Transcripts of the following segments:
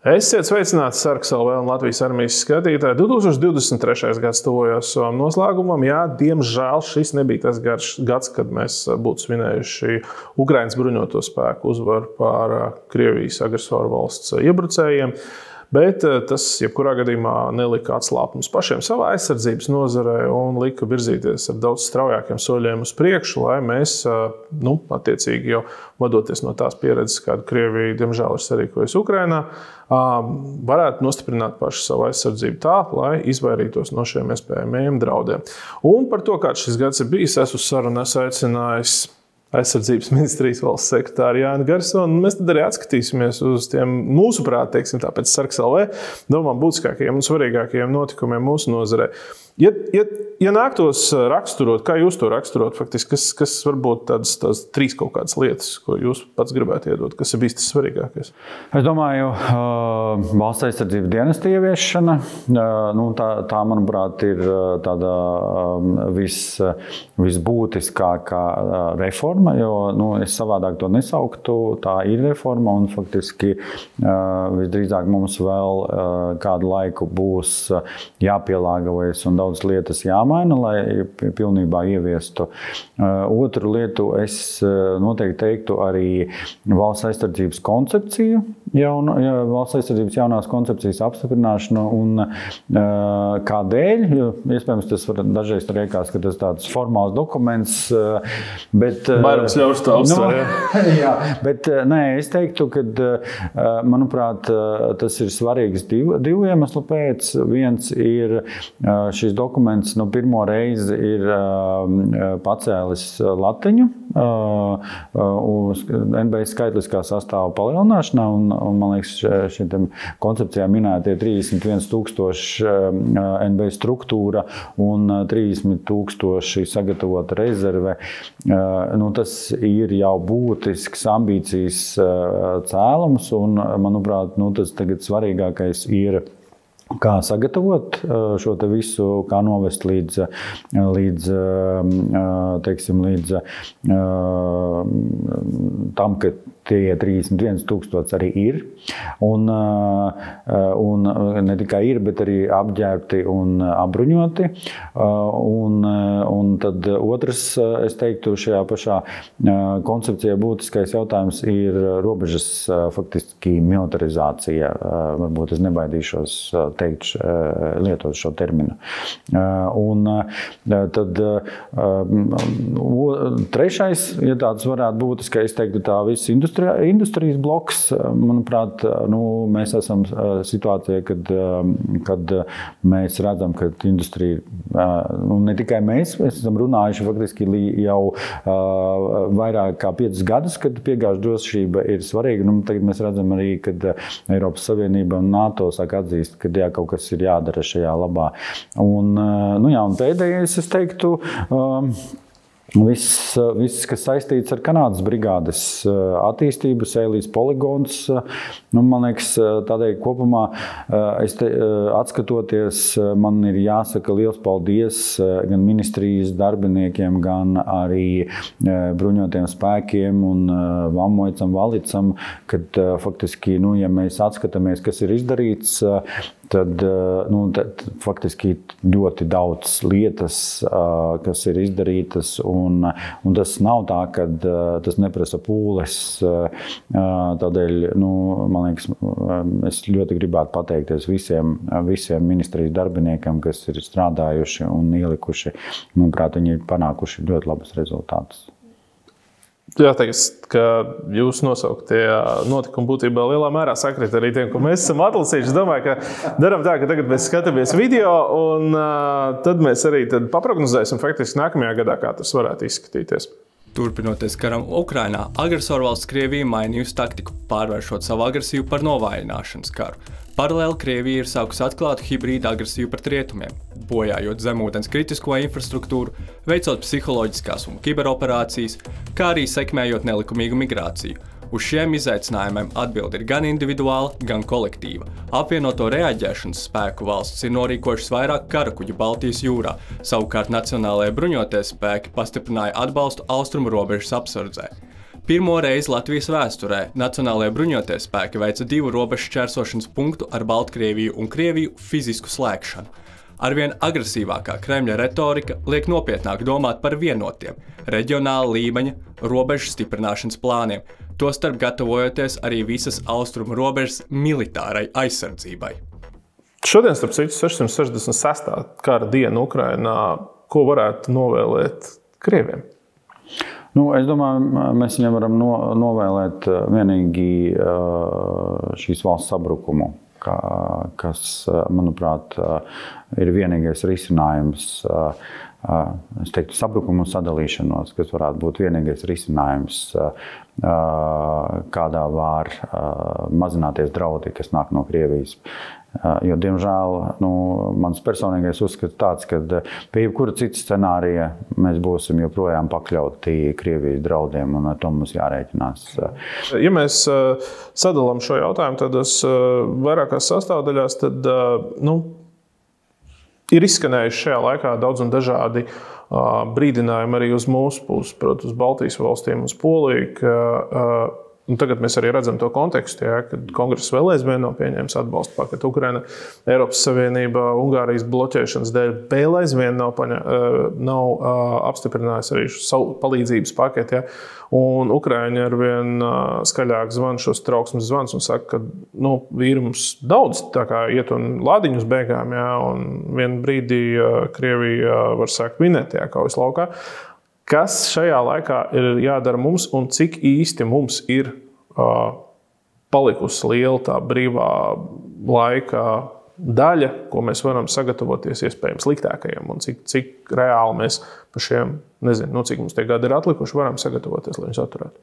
Esiet sveicināti Sarks LV un Latvijas armijas skatītāji. 2023. gads tuvojās savam noslēgumam. Jā, diemžēl šis nebija tas gads, kad mēs būtu svinējuši Ukrainas bruņoto spēku uzvaru pār Krievijas agresoru valsts iebrucējiem. Bet tas, jebkurā gadījumā, nelika atslābt mums pašiem savā aizsardzības nozarē un lika virzīties ar daudz straujākiem soļiem uz priekšu, lai mēs, attiecīgi jau vadoties no tās pieredzes, kādu Krievija, diemžēl, ir sarīkojusi Ukrainā, varētu nostiprināt pašu savu aizsardzību tā, lai izvairītos no šiem iespējamajiem draudiem. Un par to, kāds šis gads ir bijis, es uz sarunu esmu aicinājis Aizsardzības ministrijas valsts sekretāru Jāni Garsonu. Mēs tad arī atskatīsimies uz tiem mūsuprāt, teiksim tā, pēc Sarks LV, domām būtiskākajiem un svarīgākajiem notikumiem mūsu nozarē. Ja nāktos raksturot, kā jūs to raksturot, faktiski, kas varbūt tās trīs kaut kādas lietas, ko jūs pats gribētu iedot, kas ir bijis tas svarīgākais? Es domāju, valsts aizsardzības dienesta ieviešana, tā, manuprāt, ir tāda visbūtiskākā reforma, jo es savādāk to nesauktu, tā ir reforma un faktiski visdrīzāk mums vēl kādu laiku būs jāpielāgojas un daudz lietas jāmaina, lai pilnībā ieviestu. Otru lietu es noteikti teiktu arī valsts aizsardzības koncepciju, valsts aizsardzības jaunās koncepcijas apstiprināšanu un kādēļ, jo iespējams tas var dažreiz liekas, ka tas tāds formāls dokuments, bet... Vairums ļaus tā uzsver, jā, bet nē, es teiktu, ka, manuprāt, tas ir svarīgs divu iemeslu pēc. Viens ir šis dokuments pirmo reizi ir pacēlis latiņu uz NBS skaitliskā sastāva palielināšanā, un man liekas, šiem koncepcijā minētie 31,000 NBS struktūra un 30,000 sagatavota rezerve. Tas ir jau būtisks ambīcijas cēlums, un, manuprāt, tas tagad svarīgākais ir kā sagatavot šo te visu, kā novest līdz tam, ka tie 31,000 arī ir. Un ne tikai ir, bet arī apģērbti un apbruņoti. Un tad otrs, es teiktu, šajā pašā koncepcijā būtiskais jautājums ir robežas faktiski militarizācija. Varbūt es nebaidīšos lietot šo terminu. Un tad trešais, ja tāds varētu būt, es teiktu tā viss industrijas bloks, manuprāt, mēs esam situācijā, kad mēs redzam, ka industrija, un ne tikai mēs esam runājuši faktiski jau vairāk kā 5 gadus, kad piegāžu drošība ir svarīga. Tagad mēs redzam arī, kad Eiropas Savienība un NATO sāk atzīst, ka kaut kas ir jādara šajā labā. Un pēdējais, es teiktu, Viss, kas saistīts ar Kanādas brigādes attīstību, Sēlijas poligons, man liekas, tādēļ kopumā, atskatoties, man ir jāsaka liels paldies gan ministrijas darbiniekiem, gan arī bruņotiem spēkiem un Vamoicam, Valicam, kad faktiski, ja mēs atskatāmies, kas ir izdarīts, tad faktiski ļoti daudz lietas, kas ir izdarītas, un tas nav tā, ka tas neprasa pūles. Tādēļ, man liekas, es ļoti gribētu pateikties visiem ministrijas darbiniekam, kas ir strādājuši un ielikuši, manuprāt, viņi ir panākuši ļoti labus rezultātus. Jāteikt, ka jūs nosauktie notikumi būtībā lielā mērā sakrit arī tiem, ko mēs esam atlasījuši. Es domāju, ka daram tā, ka tagad mēs skatāmies video, un tad mēs arī paprognozēsim faktiski nākamajā gadā, kā tas varētu izskatīties. Turpinoties karam Ukrainā, agresorvalsts Krievija mainījusi taktiku, pārvēršot savu agresiju par novājināšanas karu. Paralēli Krievija ir sākusi atklāt hibrīda agresiju pret rietumiem, bojājot zemūdens kritisko infrastruktūru, veicot psiholoģiskās un kiberoperācijas, kā arī sekmējot nelikumīgu migrāciju. Uz šiem izaicinājumiem atbilde ir gan individuāla, gan kolektīva. Apvienoto reaģēšanas spēku valsts ir norīkojušas vairāk karakuģu Baltijas jūrā, savukārt nacionālajie bruņotie spēki pastiprināja atbalstu austrumu robežas apsardzē. Pirmo reizi Latvijas vēsturē Nacionālajie bruņotie spēki veica 2 robežu šķērsošanas punktu ar Baltkrieviju un Krieviju fizisku slēgšanu. Arvien agresīvākā Kremļa retorika liek nopietnāk domāt par vienotiem, reģionāla līmeņa robežu stiprināšanas plāniem, tostarp gatavojoties arī visas austrumu robežas militārai aizsardzībai. Šodien, starp citu, 666. kara diena Ukrainā, ko varētu novēlēt Krieviem? Es domāju, mēs viņam varam novēlēt vienīgi šīs valsts sabrukumu, kas, manuprāt, ir vienīgais risinājums, es teiktu, sabrukumu un sadalīšanos, kas varētu būt vienīgais risinājums, kādā var mazināties draudi, kas nāk no Krievijas. Jo, diemžēl, mans personīgais uzskats tāds, ka pie jebkura cita scenārija mēs būsim joprojām pakļauti Krievijas draudiem, un ar to mums jārēķinās. Ja mēs sadalām šo jautājumu tādas vairākās sastāvdaļās, tad ir izskanējuši šajā laikā daudz un dažādi brīdinājumi arī uz mūsu pusi, proti uz Baltijas valstīm, uz Poliju, un tagad mēs arī redzam to kontekstu, kad Kongress vēl aizvien nav pieņēmis atbalstu paketi Ukraina, Eiropas Savienība Ungārijas bloķēšanas dēļ vēl aizvien nav apstiprinājusi arī savu palīdzības paketi. Un Ukraiņi arvien skaļāk zvan šos trauksmes zvans un saka, ka vīri mums daudz tā kā iet un lādiņus beigām, un vienu brīdī Krievija var sākt vinēt tajā kaujas laukā. Kas šajā laikā ir jādara mums un cik īsti mums ir palikusi liela tā brīvā laika daļa, ko mēs varam sagatavoties iespējams sliktākajiem un cik reāli mēs par šiem, nezinu, cik mums tie gadi ir atlikuši, varam sagatavoties, lai viņus atturētu.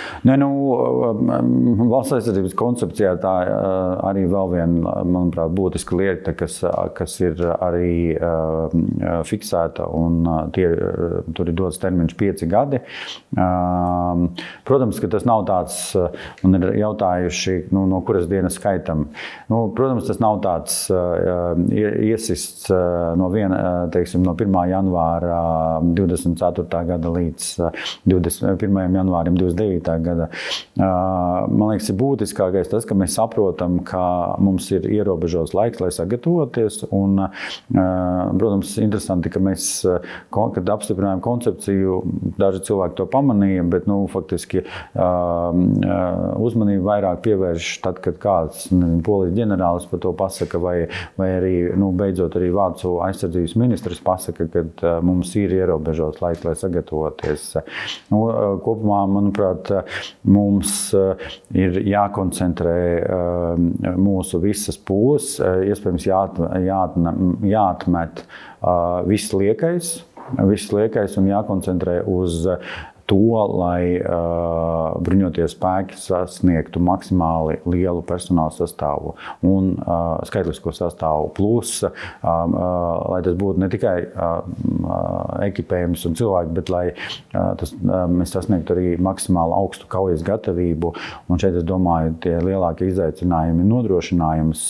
Valsts aizsardzības koncepcijā tā arī vēl viena, manuprāt, būtiska lieta, kas ir arī fiksēta, un tur ir dots termiņš 5 gadi. Protams, ka tas nav tāds, un ir jautājuši, no kuras dienas skaitam. Protams, tas nav tāds iesists no 1. janvāra 24. gada līdz 21. janvārim 29. gada. Man liekas, ir būtiskākais tas, ka mēs saprotam, ka mums ir ierobežots laiks, lai sagatavoties. Un, protams, interesanti, ka mēs, kad apstiprinājām koncepciju, daži cilvēki to pamanīja, bet faktiski uzmanību vairāk pievērš tad, kad kāds polijas ģenerālis par to pasaka, vai arī, beidzot arī Vācu aizsardzības ministrs pasaka, kad mums ir ierobežots laiks, lai sagatavoties. Kopumā, manuprāt, mums ir jākoncentrē mūsu visas pūles, iespējams jāatmet viss liekais un jākoncentrē uz to, lai bruņotie spēki sasniegtu maksimāli lielu personāla sastāvu un skaitlisko sastāvu, plus, lai tas būtu ne tikai ekipējums un cilvēki, bet lai mēs sasniegtu arī maksimāli augstu kaujas gatavību. Un šeit, es domāju, tie lielākie izaicinājumi ir nodrošinājums,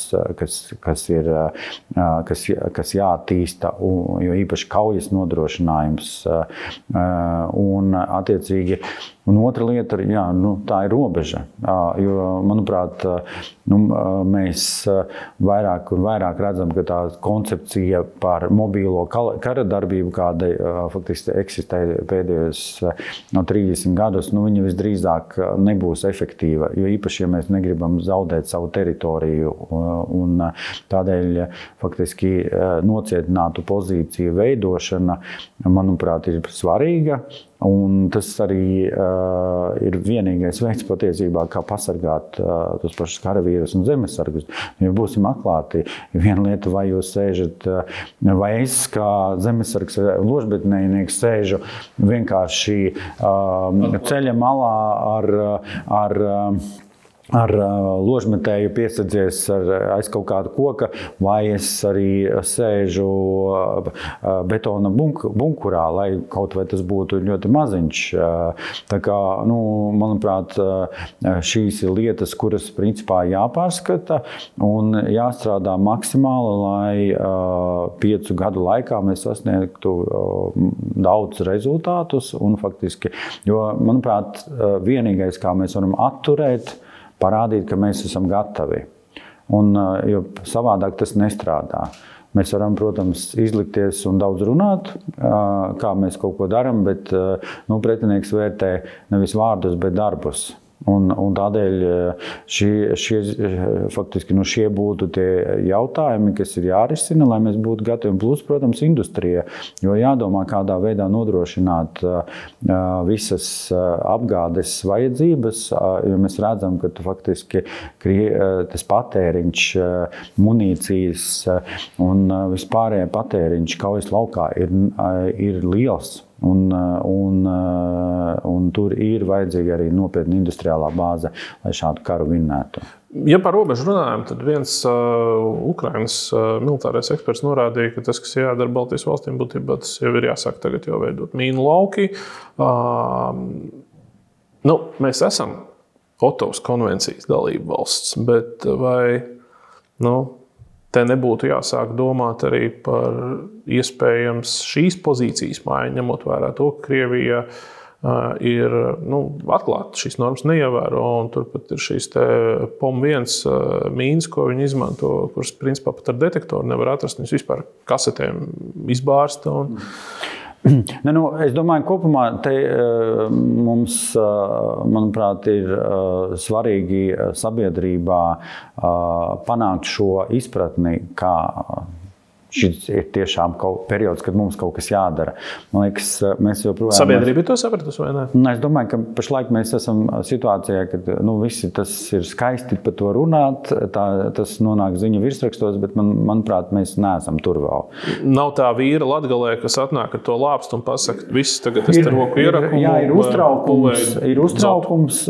kas jāattīsta, jo īpaši kaujas nodrošinājums. Un attiecīgi, un otra lieta ir, tā ir robeža, jo, manuprāt, mēs vairāk un vairāk redzam, ka tā koncepcija par mobīlo kara darbību, kāda faktiski eksistē pēdējos 30 gadus, viņa visdrīzāk nebūs efektīva, jo īpaši, ja mēs negribam zaudēt savu teritoriju, un tādēļ faktiski nocietinātu pozīciju veidošana, manuprāt, ir svarīga. Un tas arī ir vienīgais veids patiesībā, kā pasargāt tos pašus karavīrus un zemesargus. Ja būsim atklāti, viena lieta, vai jūs sēžat, vai es kā zemesargs ložbetnējnieks sēžu vienkārši ceļa malā ar ar ložmetēju piesadzies aiz kaut kāda koka, vai es arī sēžu betona bunkurā, lai kaut vai tas būtu ļoti maziņš. Tā kā, manuprāt, šīs ir lietas, kuras principā jāpārskata un jāstrādā maksimāli, lai 5 gadu laikā mēs sasniegtu daudz rezultātus un faktiski, jo, manuprāt, vienīgais, kā mēs varam atturēt, parādīt, ka mēs esam gatavi. Jo savādāk tas nestrādā. Mēs varam, protams, izlikties un daudz runāt, kā mēs kaut ko darām, bet pretinieks vērtē nevis vārdus, bet darbus. Un tādēļ faktiski šie būtu tie jautājumi, kas ir jārisina, lai mēs būtu gatavi. Plus, protams, industrija, jo jādomā, kādā veidā nodrošināt visas apgādes vajadzības, jo mēs redzam, ka faktiski tas patēriņš, munīcijas un vispārējais patēriņš kaujas laukā ir liels. Un tur ir vajadzīga arī nopietna industriālā bāze, lai šādu karu vinnētu. Ja par robežu runājam, tad viens Ukrainas militārais eksperts norādīja, ka tas, kas jādara Baltijas valstīm, būtībā tas jau ir jāsāk tagad jau veidot mīnu lauki. Mēs esam Otavas konvencijas dalība valsts, bet vai te nebūtu jāsāk domāt arī par iespējams šīs pozīcijas maiņu, ņemot vērā to, ka Krievija ir atklāti šīs normas neievēro, un turpat ir šīs POM-1 mīnas, ko viņi izmanto, kuras principā pat ar detektoru nevar atrast, viņas vispār kasetēm izbārsta. Es domāju, kopumā te mums, manuprāt, ir svarīgi sabiedrībā panākt šo izpratni, kā šis ir tiešām periods, kad mums kaut kas jādara. Man liekas, mēs joprojām... Sabiedrība to sapratus, vai ne? Es domāju, ka pašlaik mēs esam situācijā, kad visi tas ir skaisti par to runāt, tas nonāk ziņu virsrakstos, bet manuprāt, mēs neesam tur vēl. Nav tā vīra Latgalē, kas atnāk ar to lāpstu un pasaka, viss tagad es te roku ierakumu. Jā, ir uztraukums,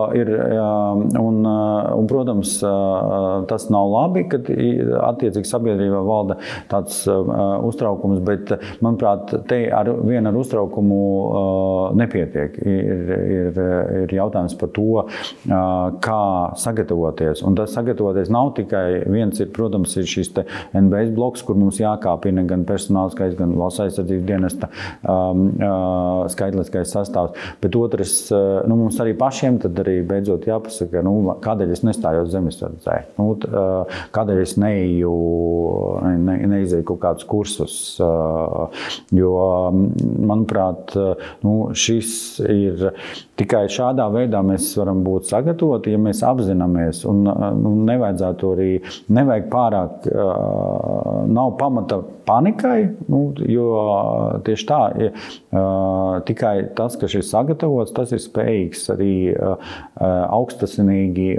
un, protams, tas nav labi, kad attiecīgi sabiedrībā valda tāds uztraukums, bet, manuprāt, te ar uztraukumu nepietiek. Ir jautājums par to, kā sagatavoties. Un tas sagatavoties nav tikai viens, protams, ir šis NBS bloks, kur mums jākāpina gan personāls skaits, gan valsts aizsardzības dienesta skaitliskais sastāvs. Bet otrs, mums arī pašiem tad arī beidzot jāpasaka, kādēļ es nestājos zemesardzē, kādēļ es neizēju kaut kādus kursus, jo, manuprāt, šis ir tikai šādā veidā mēs varam būt sagatavoti, ja mēs apzināmies, un nevajag pārāk, nav pamata panikai, jo tieši tā, tikai tas, ka šis sagatavots, tas ir spējīgs arī augstasinīgi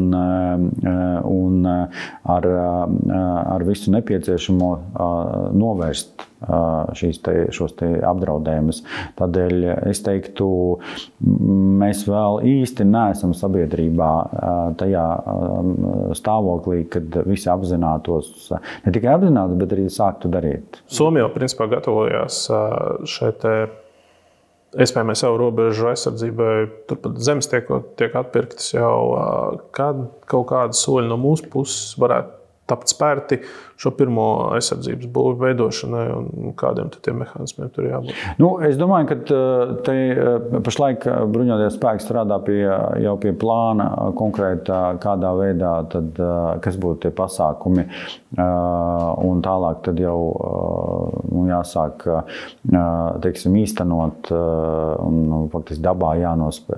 un ar visu nepieciešamo novērst šos apdraudējumus. Tādēļ es teiktu, mēs vēl īsti neesam sabiedrībā tajā stāvoklī, kad visi apzinātos, ne tikai apzinātos, bet arī sāktu darīt. Somija, principā, gatavojās šeit iespējamai savu robežu aizsardzībai, turpat zemes tiek atpirktas jau, kad kaut kādi soļi no mūsu puses varētu tapt spērti šo pirmo aizsardzības būvu veidošanai un kādiem tiem mehānismiem tur jābūt? Es domāju, ka pašlaik bruņotie spēki strādā jau pie plāna konkrētā kādā veidā, tad, kas būtu tie pasākumi, un tālāk tad jau jāsāk, teiksim, īstenot un faktiski dabā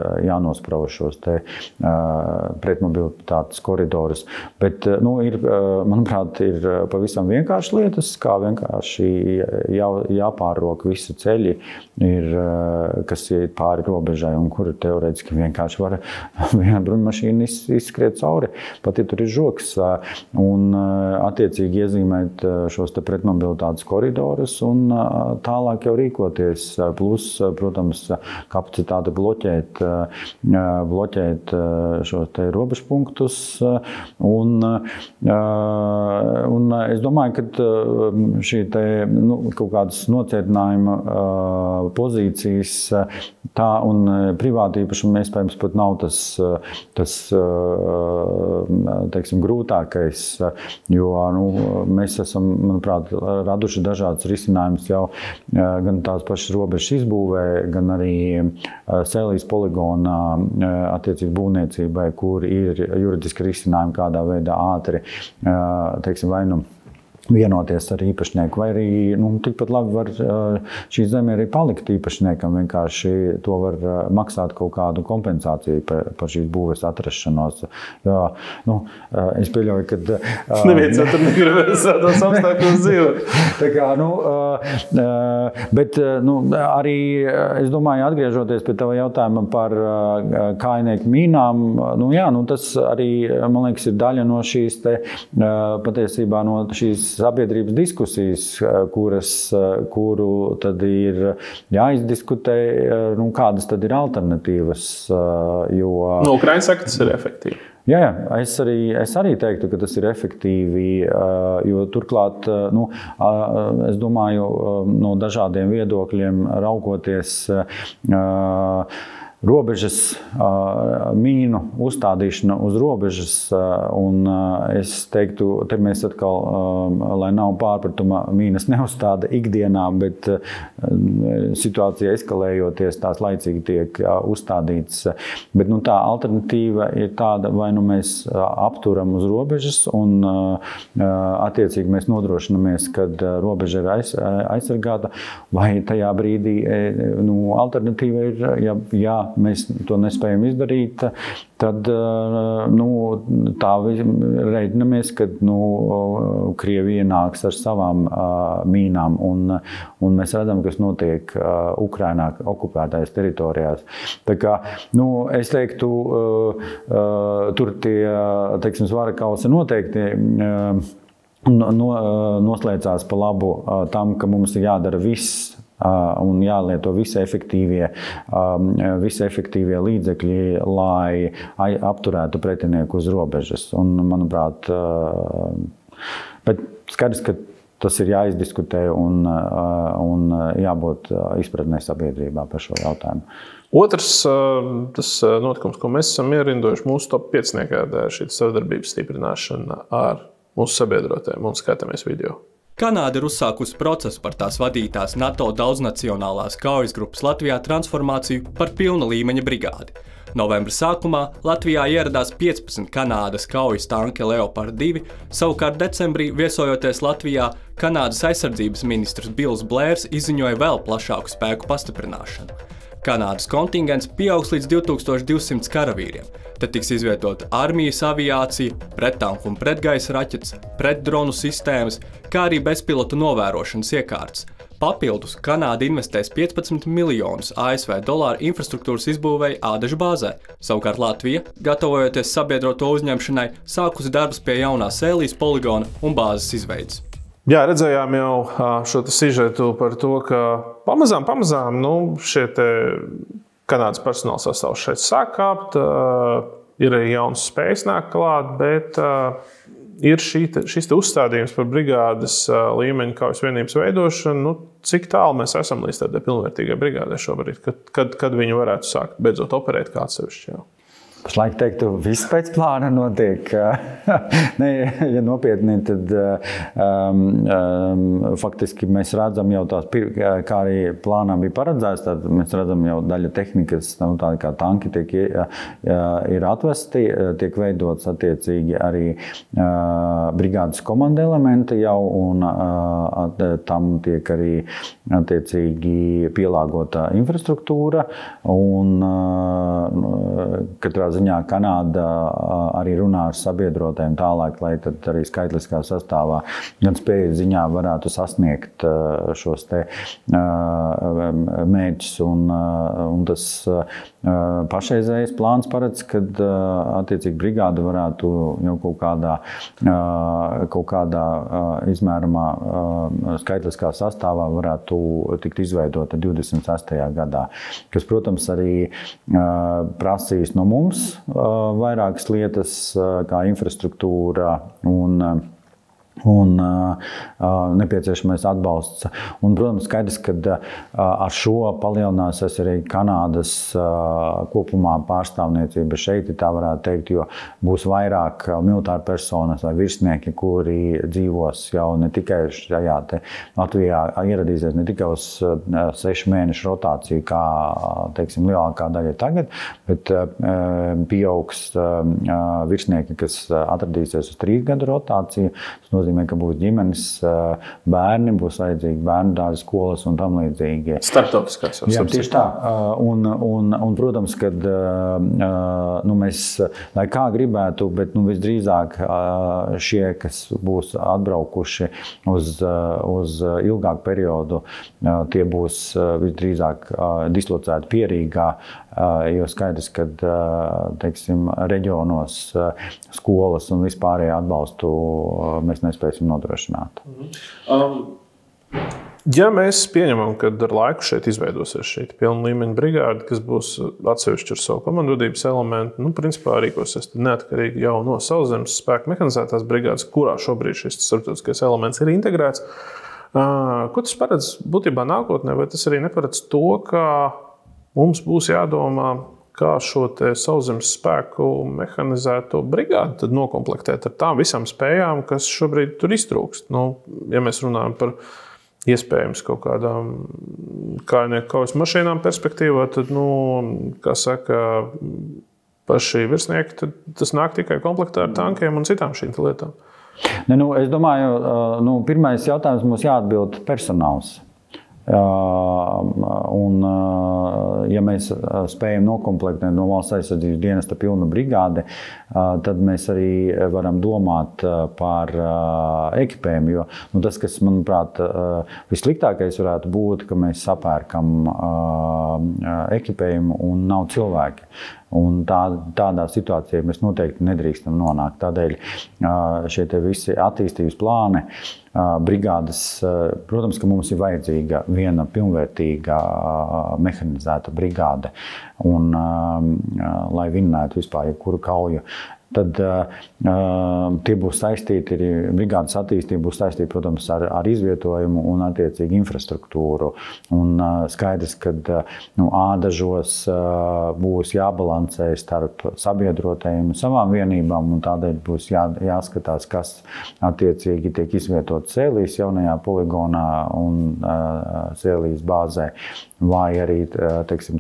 jānosprauž šos pretmobilitātes koridorus. Bet, ir manuprāt, ir pavisam vienkārši lietas, kā vienkārši jāpārroka visi ceļi, kas iet pāri robežai un kura teorētiski vienkārši var viena bruņmašīna izskriet cauri, pat ja tur ir žoks, un attiecīgi iezīmēt šos te pretmobilitātes koridorus un tālāk jau rīkoties. Plus, protams, kapacitāte bloķēt šos te robežpunktus. Un es domāju, ka šī te, kaut kādas nocietinājuma pozīcijas tā un privāti īpašumi iespējams pat nav tas teiksim, grūtākais, jo mēs esam, manuprāt, raduši dažādas risinājumus jau gan tās pašas robežas izbūvē, gan arī Sēlijas poligonā attiecīgi būvniecībai, kur ir juridiski risinājumi kādā veidā ātri, teiksim, vai vienoties ar īpašnieku, vai arī tikpat labi var šī zeme arī palikt īpašniekam, vienkārši to var maksāt kaut kādu kompensāciju par šīs būves atrašanos. Jā, es pieļauju, ka... Neviens jau tur negribēs tādos apstākļos dzīvot. Tā kā, bet arī, es domāju, atgriežoties pie tava jautājuma par kājnieku mīnām, tas arī, man liekas, ir daļa no šīs te, patiesībā no šīs sabiedrības diskusijas, kuru tad ir jāizdiskutē, kādas tad ir alternatīvas, jo... Ukraiņi saka, tas ir efektīvi. Jā, es arī teiktu, ka tas ir efektīvi, jo turklāt, es domāju, no dažādiem viedokļiem raugoties, robežas mīnu uzstādīšana uz robežas, un es teiktu, te mēs atkal, lai nav pārpratuma, mīnas neuzstāda ikdienā, bet situācija eskalējoties, tās laicīgi tiek uzstādīts. Bet tā alternatīva ir tāda, vai mēs apturam uz robežas, un attiecīgi mēs nodrošinamies, kad robeža ir aizsargāta, vai tajā brīdī alternatīva ir, ja mēs to nespējam izdarīt, tad tā reiķinamies, kad Krievija nāks ar savām mīnām, un mēs redzam, kas notiek Ukrainā okupētajās teritorijās. Tā kā, es teiktu, tur tie, teiksim, svara kausi noteikti noslēdzās pa labu tam, ka mums ir jādara viss, un jālieto visi efektīvie līdzekļi, lai apturētu pretinieku uz robežas. Un, manuprāt, bet skaidrs, ka tas ir jāizdiskutē un jābūt izpratnē sabiedrībā par šo jautājumu. Otrs tas notikums, ko mēs esam ierindojuši mūsu top 5, ir šī sadarbības stiprināšana ar mūsu sabiedrotēm un skatāmies video. Kanāda ir uzsākusi procesu par tās vadītās NATO daudznacionālās kaujas grupas Latvijā transformāciju par pilna līmeņa brigādi. Novembra sākumā Latvijā ieradās 15 Kanādas kaujas tanki Leopard 2, savukārt decembrī viesojoties Latvijā, Kanādas aizsardzības ministrs Bills Blērs izziņoja vēl plašāku spēku pastiprināšanu. Kanādas kontingents pieaugs līdz 2200 karavīriem. Tad tiks izvietota armijas aviācija, prettanku un pretgaisa raķetes, pretdronu sistēmas, kā arī bezpilota novērošanas iekārtas. Papildus Kanāda investēs 15 miljonus ASV dolāru infrastruktūras izbūvēja Ādažu bāzē. Savukārt Latvija, gatavojoties sabiedroto uzņemšanai, sākusi darbus pie jaunā Sēlijas poligona un bāzes izveides. Jā, redzējām jau šo sižetu par to, ka pamazām šie te Kanādas personāla sastāvs šeit sāk kāpt, ir arī jaunas spējas nāk klāt, bet ir šis uzstādījums par brigādes līmeņa kaujas vienības veidošanu. Cik tālu mēs esam līdz tādai pilnvērtīgai brigādē šobrīd, kad viņi varētu sākt beidzot operēt kā atsevišķi jau? Pašlaik teiktu, viss pēc plāna notiek. Nē, ja nopietni, tad faktiski mēs redzam jau tās, kā arī plānā bija paredzēts, tad mēs redzam jau daļa tehnikas, tādi kā tanki ir atvesti, tiek veidots attiecīgi arī brigādes komanda elementi jau, un tam tiek arī attiecīgi pielāgota infrastruktūra, un katrā ziņā Kanāda arī runā ar sabiedrotēm tālāk, lai tad arī skaitliskā sastāvā gan spēju ziņā varētu sasniegt šos te mērķus. Un tas pašreizējais plāns paredz, kad attiecīgi brigāde varētu jau kaut kādā izmērumā skaitliskā sastāvā varētu tikt izveidota 26. gadā, kas, protams, arī prasīs no mums vairākas lietas, kā infrastruktūra un nepieciešamais atbalsts. Un, protams, skaidrs, ka ar šo palielināsies arī Kanādas kopumā pārstāvniecība šeit, tā varētu teikt, jo būs vairāk militāru personas vai virsnieki, kuri dzīvos jau ne tikai šajā te Latvijā, ieradīsies ne tikai uz 6 mēnešu rotāciju, kā, teiksim, lielākā daļa tagad, bet pieaugs virsnieki, kas atradīsies uz 3 gadu rotāciju. Tas nozīmē, ka būs ģimenes, bērni, būs vajadzīgi bērnu dārza skolas un tam līdzīgi. Starptautiskās. Jā, tieši tā. Un protams, kad mēs, lai kā gribētu, bet visdrīzāk šie, kas būs atbraukuši uz ilgāku periodu, tie būs visdrīzāk dislocēti Pierīgā, jo skaidrs, ka, teiksim, reģionos skolas un vispārējo atbalstu mēs nespēsim nodrošināt. Ja mēs pieņemam, ka ar laiku šeit izveidosies šī pilna līmeņa brigāde, kas būs atsevišķi ar savu komandodības elementu, principā rīkosies neatkarīgi jau no Sauszemes spēku mehanizētās brigādes, kurā šobrīd šis starptautiskais elements ir integrēts. Ko tas paredz būtībā nākotnē, vai tas arī neparedz to, ka mums būs jādomā, kā šo te Sauszemes spēku mehanizēto brigādi tad nokomplektēt ar tām visām spējām, kas šobrīd tur iztrūkst. Ja mēs runājam par iespējams kaut kādām kājnieku kaujas mašīnām perspektīvā, tad, kā saka, paši virsnieki, tad tas nāk tikai komplektā ar tankiem un citām šīm lietām. Es domāju, pirmais jautājums mums jāatbild personāls. Un, ja mēs spējam nokomplektēt no valsts aizsardzības dienesta pilnu brigādi, tad mēs arī varam domāt par ekipējumu, jo tas, kas, manuprāt, vissliktākais varētu būt, ka mēs sapērkam ekipējumu un nav cilvēki. Un tādā situācijā mēs noteikti nedrīkstam nonākt. Tādēļ šie te visi attīstības plāni, brigādes, protams, ka mums ir vajadzīga viena pilnvērtīga mehanizēta brigāde, un, lai vinnētu vispār jebkuru kauju. Tad tie būs saistīti, arī brigādes attīstība būs saistīta, protams, ar izvietojumu un attiecīgi infrastruktūru. Un skaidrs, ka ādažos būs jābalansē starp sabiedrotajiem savām vienībām, un tādēļ būs jāskatās, kas attiecīgi tiek izvietot Sēlijas jaunajā poligonā un Sēlijas bāzē, vai arī, teiksim,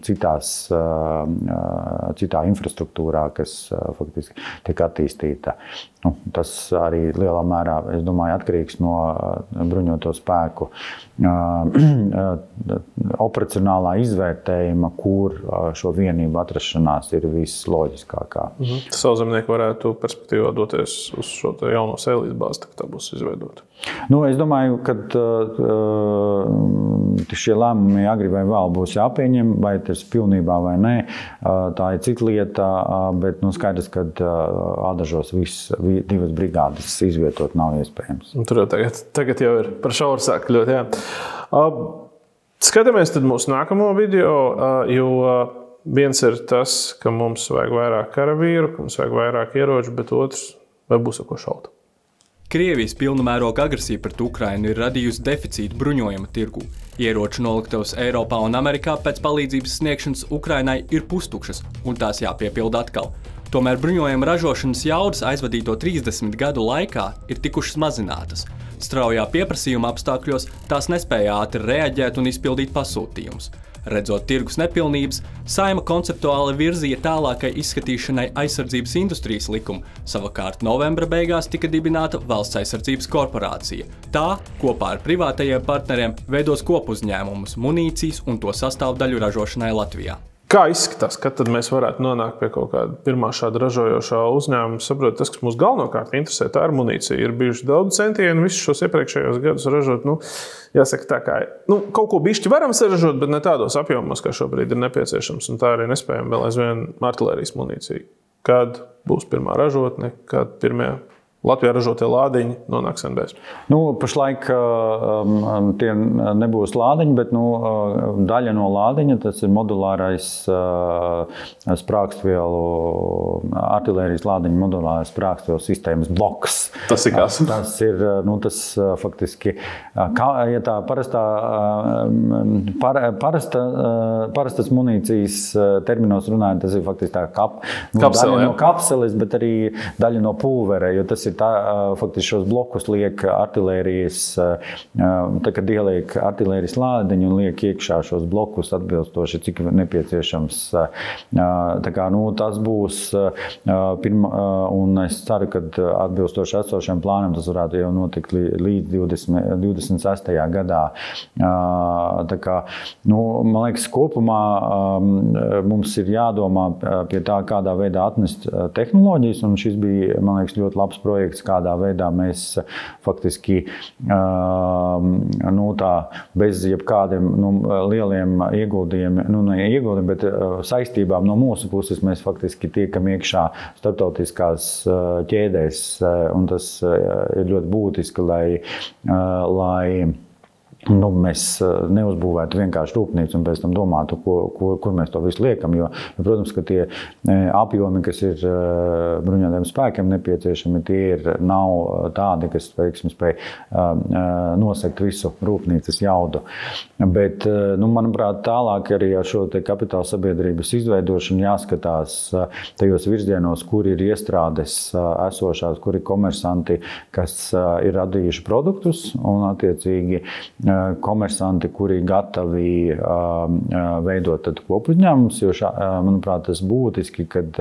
citā infrastruktūrā, kas faktiski tiek attīstīta. Tas arī lielā mērā, es domāju, atkarīgs no bruņoto spēku operacionālā izvērtējuma, kur šo vienību atrašanās ir visloģiskākā. Sauszemnieki varētu perspektīvā doties uz šo jauno Sēlijas bāzi, tā būs izveidota. Es domāju, ka šie lēmumi agri vai vēl būs jāpieņem, vai tas pilnībā vai nē. Tā ir cita lieta, bet skaidrs, ka ādažos divas brigādes izvietot nav iespējams. Tur jau tagad jau ir par šauru sāk kļūt, jā. Skatāmies tad mūsu nākamo video, jo viens ir tas, ka mums vajag vairāk karavīru, ka mums vajag vairāk ieroču, bet otrs, vai būs ar ko šaut. Krievijas pilnamēroga agresija pret Ukrainu ir radījusi deficītu bruņojuma tirgū. Ieroču noliktavas Eiropā un Amerikā pēc palīdzības sniegšanas Ukrainai ir pustukšas, un tās jāpiepilda atkal. Tomēr bruņojuma ražošanas jaudas aizvadīto 30 gadu laikā ir tikušas mazinātas. Straujā pieprasījuma apstākļos tās nespēja ātri reaģēt un izpildīt pasūtījumus. Redzot tirgus nepilnības, Saeima konceptuāli virzīja tālākai izskatīšanai aizsardzības industrijas likumu. Savukārt novembra beigās tika dibināta Valsts aizsardzības korporācija. Tā, kopā ar privātajiem partneriem, veidos kopuzņēmumus munīcijas un to sastāvdaļu ražošanai Latvijā. Kā izskatās, kad tad mēs varētu nonākt pie kaut kāda pirmā šāda ražojošā uzņēmuma? Saprotu, tas, kas mūs galvenokārt interesē, tā ir munīcija. Ir bijuši daudz centieni visus šos iepriekšējos gadus ražot. Jāsaka tā, kā kaut ko bišķi varam saražot, bet ne tādos apjomos, kā šobrīd ir nepieciešams. Un tā arī nespējam vēl aizvien artilērijas munīciju. Kad būs pirmā ražotne, kad pirmie Latvijā ražotie lādiņi nonāks NBS? Pašlaik tie nebūs lādiņi, bet daļa no lādiņa, tas ir modulārais sprākstvielu, artilērijas lādiņa modulārais sprākstvielu sistēmas bloks. Tas ir kas? Tas ir, tas faktiski, ja tā parastas munīcijas terminos runājot, tas ir faktiski tā daļa no kapseles, bet arī daļa no pulvera, jo tas ir faktiski šos blokus liek artilērijas, kad ieliek artilērijas lādiņu un liek iekšā šos blokus atbilstoši, cik nepieciešams. Tā kā, tas būs pirmā, un es ceru, ka atbilstoši esošiem plāniem tas varētu jau notikt līdz 26. gadā. Tā kā, man liekas, kopumā mums ir jādomā pie tā, kādā veidā atnest tehnoloģijas, un šis bija, man liekas, ļoti labs projekts, kādā veidā mēs faktiski tā bez jebkādiem lieliem ieguldījumiem, ne ieguldījumiem, bet saistībām no mūsu puses mēs faktiski tiekam iekšā starptautiskās ķēdēs, un tas ir ļoti būtiski, lai mēs neuzbūvētu vienkārši rūpnīcu un pēc tam domātu, kur mēs to visu liekam, jo, protams, ka tie apjomi, kas ir bruņotajiem spēkiem nepieciešami, nav tādi, kas, spēj nosegt visu rūpnīcas jaudu. Bet, manuprāt, tālāk arī ar šo kapitāla sabiedrības izveidošanu jāskatās tajos virzienos, kur ir iestrādes esošās, kur ir komersanti, kas ir radījuši produktus un attiecīgi komersanti, kuri gatavi veidot kopuzņēmumus, jo, manuprāt, tas būtiski, kad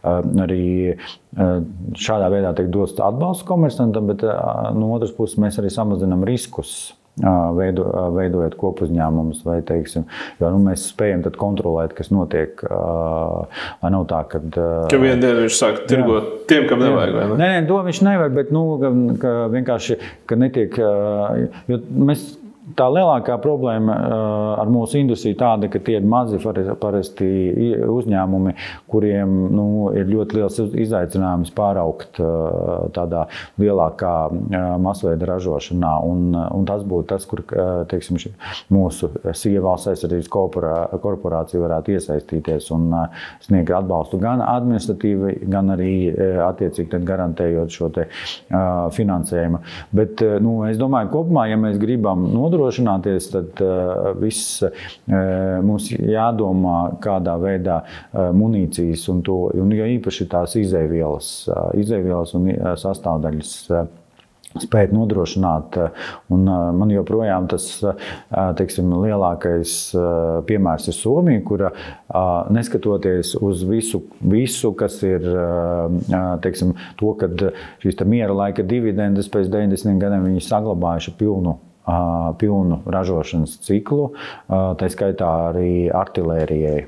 arī šādā veidā tiek dots atbalsts komersantam, bet no otras puses mēs arī samazinām riskus, veidojot kopuzņēmumus, vai, teiksim, jo mēs spējam tad kontrolēt, kas notiek, vai nav tā, kad... Ka vienu dienu viņš sāk tirgot tiem, kam nevajag, vai ne? Nē, to viņš nevajag, bet, ka vienkārši, ka netiek, jo mēs tā lielākā problēma ar mūsu industriju tāda, ka tie ir mazi parasti uzņēmumi, kuriem ir ļoti liels izaicinājums pāraukt tādā lielākā masveida ražošanā. Un tas būtu tas, kur, teiksim, mūsu valsts aizsardzības korporācija varētu iesaistīties un sniegt atbalstu gan administratīvi, gan arī attiecīgi garantējot šo te finansējumu. Bet, es domāju, kopumā, ja mēs gribam nodrošināties, tad viss mums jādomā, kādā veidā munīcijas un jo īpaši tās izēvielas un sastāvdaļas spēt nodrošināt. Un man joprojām tas, teiksim, lielākais piemērs ir Somija, kura neskatoties uz visu, kas ir, teiksim, to, kad šīs miera laika dividendes pēc 90 gadiem viņi saglabājuši pilnu ražošanas ciklu, tā skaitā arī artilērijai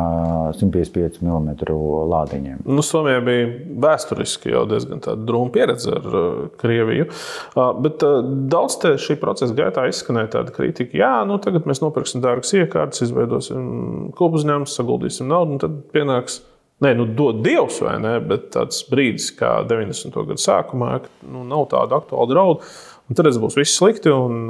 155 mm lādiņiem. Somijā bija vēsturiski jau diezgan tāda drūma pieredze ar Krieviju, bet daudz te šī procesa gaitā izskanēja tāda kritika. Jā, tagad mēs nopirksim dārgas iekārtas, izveidosim kopuzņēmumus, saguldīsim naudu, un tad pienāks, dod Dievs, vai ne, bet tāds brīdis kā 90. gadu sākumā, nav tāda aktuāla drauda. Un tad būs viss slikti un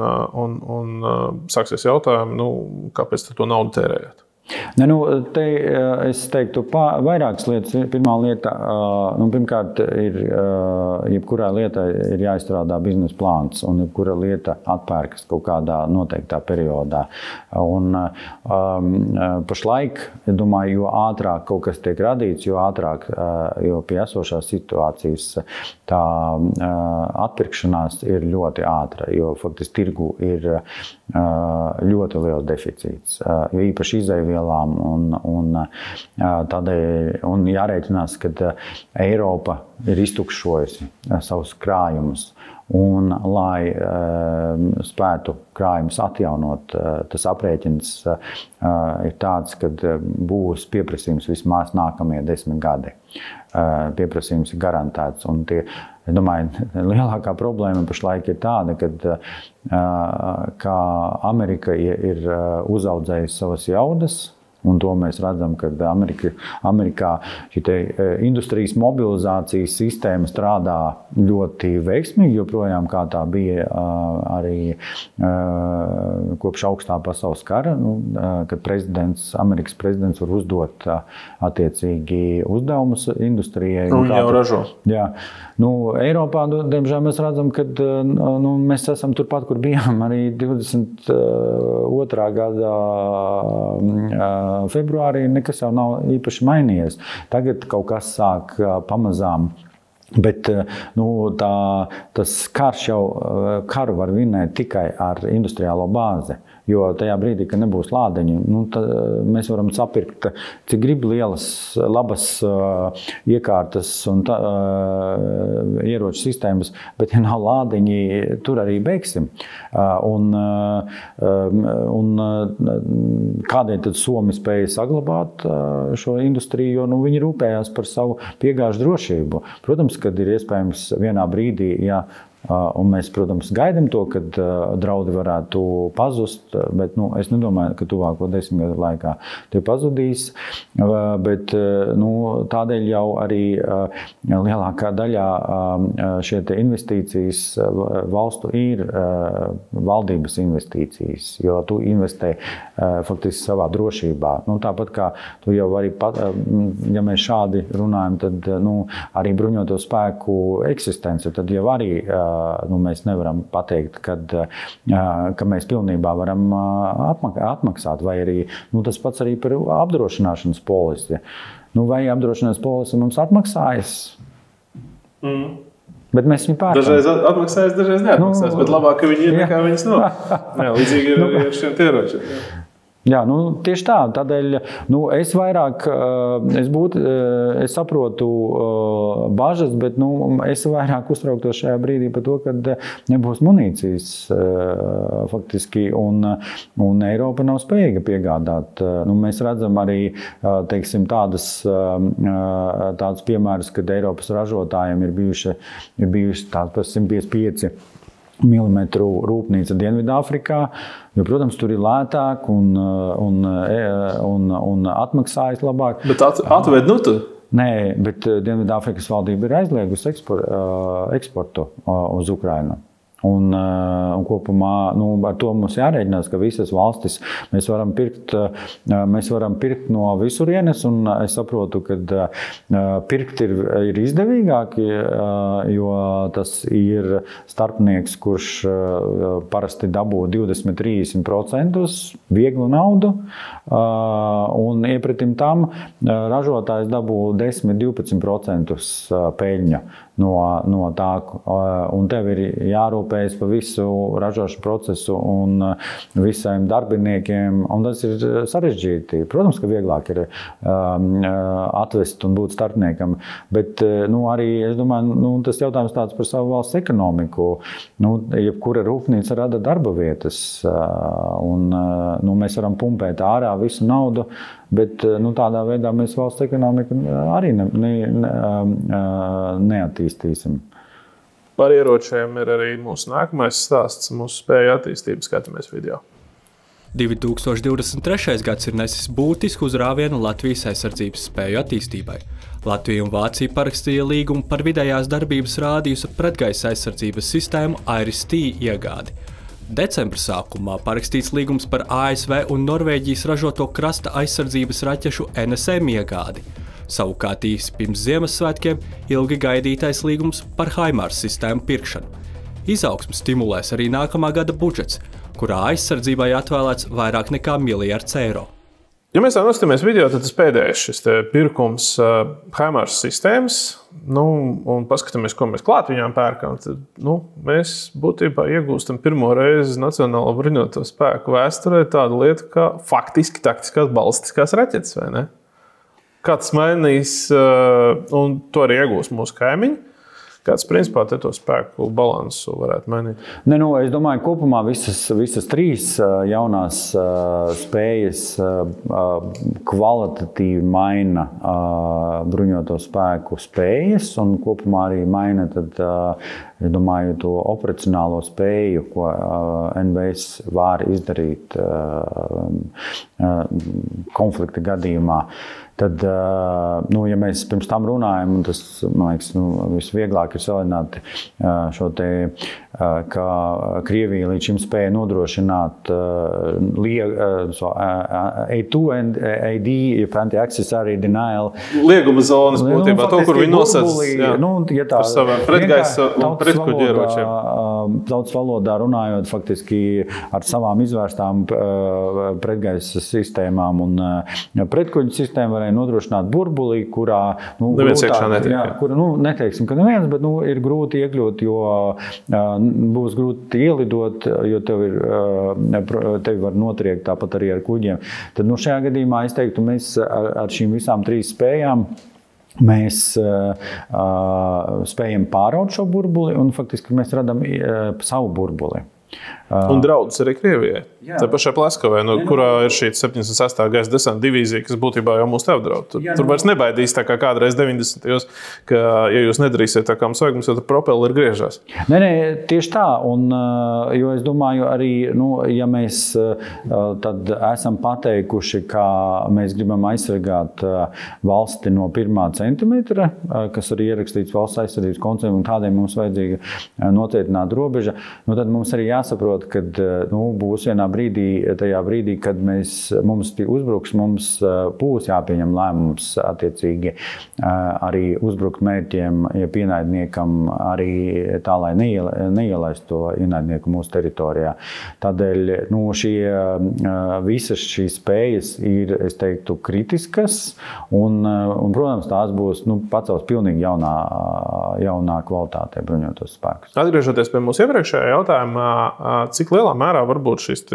sāksies jautājumi, kāpēc to naudu tērējat? Te es teiktu vairākas lietas. Pirmā lieta, pirmkārt, ir jebkurā lietā ir jāizstrādā biznesa plāns, un jebkura lieta atpērkas kaut kādā noteiktā periodā. Un pašlaik, domāju, jo ātrāk kaut kas tiek radīts, jo ātrāk, jo pie esošās situācijas tā atpirkšanās ir ļoti ātra, jo faktiski tirgu ir ļoti liels deficīts, jo īpaši izēvielām un jārēķinās, ka Eiropa ir iztukšojusi savus krājumus. Un, lai spētu krājumus atjaunot, tas aprēķins ir tāds, ka būs pieprasījums vismaz nākamie 10 gadi. Pieprasījums ir garantēts. Un es domāju, lielākā problēma pašlaik ir tāda, ka Amerika ir uzaudzējusi savas jaudas. Un to mēs redzam, ka Amerikā šī industrijas mobilizācijas sistēma strādā ļoti veiksmīgi, joprojām kā tā bija arī kopš augstā pasaules kara, kad Amerikas prezidents var uzdot attiecīgi uzdevumus industrijai. Un jau ražo. Jā. Eiropā, diemžēl, mēs redzam, ka mēs esam turpat, kur bijām arī 22. gada februārī, nekas jau nav īpaši mainījies. Tagad kaut kas sāk pamazām, bet tas karu var vinēt tikai ar industriālo bāzi. Jo tajā brīdī, kad nebūs lādiņu, tad mēs varam sapirkt, cik grib lielas, labas iekārtas un ieroču sistēmas, bet ja nav lādiņi, tur arī beigsim. Un kādēļ tad Somi spēja saglabāt šo industriju, jo viņi rūpējās par savu piegāžu drošību. Protams, kad ir iespējams vienā brīdī, un mēs, protams, gaidām to, kad draudi varētu pazust, bet es nedomāju, ka tuvāko 10 gadu laikā tie pazudīs. Bet tādēļ jau arī lielākā daļā šie investīcijas valstu ir valdības investīcijas, jo tu investē faktiski savā drošībā. Tāpat kā tu jau arī, ja mēs šādi runājam, tad arī bruņoto spēku eksistence, tad jau arī mēs nevaram pateikt, ka mēs pilnībā varam atmaksāt, vai arī tas pats arī par apdrošināšanas polisi. Vai apdrošināšanas polisi mums atmaksājas? Bet mēs viņu pērkam. Dažreiz atmaksājas, dažreiz neatmaksājas, bet labāk, ka viņi ir nekā viņas nav. Līdzīgi ir ar šiem ieročiem. Jā, tieši tā. Tādēļ es vairāk, es saprotu bažas, bet es vairāk uztrauktos šajā brīdī par to, ka nebūs munīcijas faktiski, un Eiropa nav spējīga piegādāt. Mēs redzam arī, teiksim, tādus piemērus, kad Eiropas ražotājiem ir bijuši tāds par 155 milimetru rūpnīca Dienvidāfrikā, jo, protams, tur ir lētāk un atmaksājas labāk. Bet atved tu? Nē, bet Dienvidāfrikas valdība ir aizliegusi eksportu uz Ukrainu. Un kopumā ar to mums jārēķinās, ka visas valstis mēs varam pirkt no visurienes, un es saprotu, ka pirkt ir izdevīgāk, jo tas ir starpnieks, kurš parasti dabū 20–30% vieglu naudu, un iepretim tam ražotājs dabū 10–12% peļņa no tā, un tev ir jārūpējas par visu ražošanu procesu un visiem darbiniekiem, un tas ir sarežģīti. Protams, ka vieglāk ir atvest un būt starpniekam, bet arī, es domāju, tas jautājums tāds par savu valsts ekonomiku. Jebkura rūpnīca rada darba vietas, un mēs varam pumpēt ārā visu naudu, bet tādā veidā mēs valsts ekonomiku arī neattīstīsim. Par ieročiem ir arī mūsu nākamais stāsts, mūsu spēju attīstības skatāmies video. 2023. gads ir nesis būtisku uzrāvienu Latvijas aizsardzības spēju attīstībai. Latvija un Vācija parakstīja līgumu par vidējās darbības rādījusa pretgaisa aizsardzības sistēmu IRIS-T iegādi. Decembra sākumā parakstīts līgums par ASV un Norvēģijas ražoto krasta aizsardzības raķešu NSM iegādi. Savukārt īsi pirms Ziemassvētkiem ilgi gaidītais līgums par HIMARS sistēmu pirkšanu. Izaugsmi stimulēs arī nākamā gada budžets, kurā aizsardzībai atvēlēts vairāk nekā miljards eiro. Ja mēs tā noskatāmies video, tad tas pēdējais šis pirkums HIMARS sistēmas, un paskatāmies, ko mēs klāt viņām pērkam, tad mēs būtībā iegūstam pirmo reizi Nacionālo bruņoto spēku vēsturē tādu lietu kā faktiski taktiskās balistiskās raķetes, vai ne? Kā tas mainīs, un to arī iegūs mūsu kaimiņi, Kāds, principā, te to spēku balansu varētu mainīt? Ne, es domāju, kopumā visas trīs jaunās spējas kvalitatīvi maina bruņoto spēku spējas un kopumā arī maina tad, es domāju, to operacionālo spēju, ko NBS var izdarīt konflikta gadījumā. Tad, ja mēs pirms tam runājam, un tas, man liekas, visvieglāk ir salīdzināt šo te, ka Krievija līdz šim spēja nodrošināt A2 and AD, anti-access arī denial. Lieguma zonas būtībā, to, kur viņi nosacas ja tā, par savām pretgaisa un pretkuģu ieročiem. Tautas valodā runājot faktiski ar savām izvērstām pretgaisa sistēmām un pretkuģu sistēmu varēja nodrošināt burbulī, kurā neviens iekšā netiek. Kura, neteiksim, ka neviens, bet ir grūti iekļūt, jo būs grūti ielidot, jo tevi var notriekt tāpat arī ar kuģiem. Tad šajā gadījumā es teiktu, mēs ar šīm visām trīs spējām mēs spējam pāraut šo burbuli un faktiski mēs radam savu burbuli. Un draudus arī Krievijai. Tā pašā Pleskavē, kurā ir šī 76. gaisa desanta divīzija, kas būtībā jau mūs tev draud. Tur vairs nebaidīs tā kā kādreiz 90. ka, ja jūs nedarīsiet tā kā mums vajag, mums jau propelleri griežās. Nē, tieši tā. Un, jo es domāju arī, ja mēs tad esam pateikuši, ka mēs gribam aizsargāt valsti no 1 centimetra, kas arī ierakstīts valsts aizsardzības koncepcijā, un tādēļ mums vajadzīga noteiktināt robeža, tad mums arī jāsaprot, ka būs vienā tajā brīdī, kad mums uzbruks, mums būs jāpieņem lēmums attiecīgi arī uzbrukt mērķiem, ja ienaidniekam arī tā, lai neielaistu to ienaidnieku mūsu teritorijā. Tādēļ visas šīs spējas ir, es teiktu, kritiskas un protams, tās būs pacels pilnīgi jaunā kvalitātē bruņotos spēkus. Atgriežoties pie mūsu iepriekšējā jautājumā, cik lielā mērā varbūt šīs